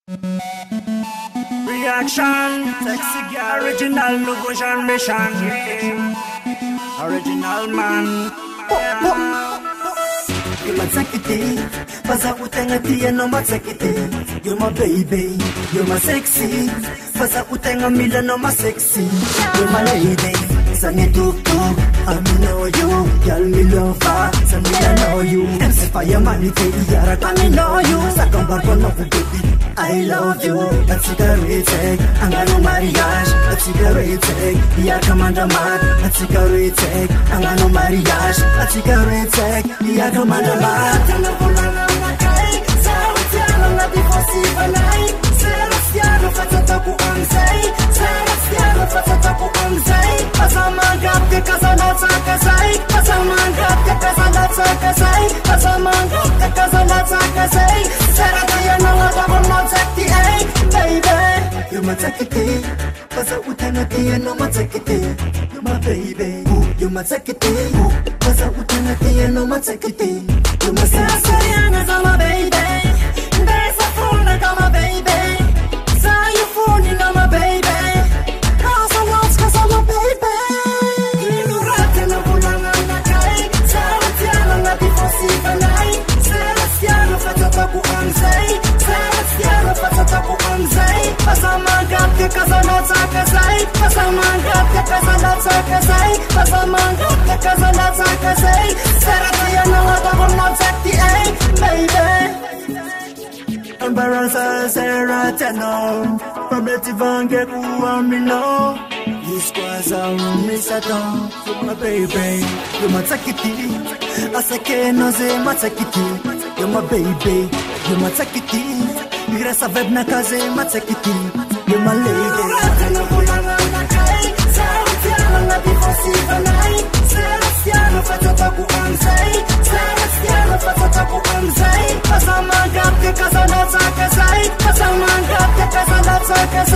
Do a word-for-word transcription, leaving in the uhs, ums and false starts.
Reaction, sexy girl, original Lugojan mission, yeah. Original man. You're my secretary, Faza utenga tia no my secretary. You're my baby, you're my sexy. Faza utenga mila no my sexy. You're my lady, sangi tuk tuk. I know you, y'all me love her. Sangi I know you. M C Fire money take yara I know you. Sakang barko no baby. I love you, a cigarette, I'm gonna mariage, a cigarette, yeah, commander man, a cigarette, I'm gonna mariage, a cigarette, yeah, commander man. Sebastiano fatataku anzai, Sebastiano fatataku anzai. Pasamangap ke kasanatsa kasai, pasamangap ke kasanatsa kasai, pasamangap ke kasanatsa kasai. Seraya no adamu mazaki ay, baby. You mazaki, pasa utanati no mazaki. You my baby, you mazaki, pasa utanati no mazaki. You mazaki, Seraya no my baby. There's a phone like my baby. I'm a baby, cause I'm lost, cause I'm a baby. Ignorante no volano na kai, Sebastiano na bifosiva nai, Sebastiano fatataku anzai, Sebastiano fatataku anzai. Pasamangap ke kasanatsa kasai, pasamangap ke kasanatsa kasai, pasamangap ke kasanatsa kasai. Sebastiano adamu mazaki ay, baby. Embarrassa Seratano, Probetivange Kuamino, Yisquaza Misato, my baby, you're my takiti, Asake Noze Matakiti, you're my baby, you're my takiti, Grasa Vedna Kaze Matakiti, you're my lady. Sebastiano fatataku anzai, Sebastiano fatataku anzai. Pasamangap ke kasanatsa kasai, pasamangap ke kasanatsa kasai.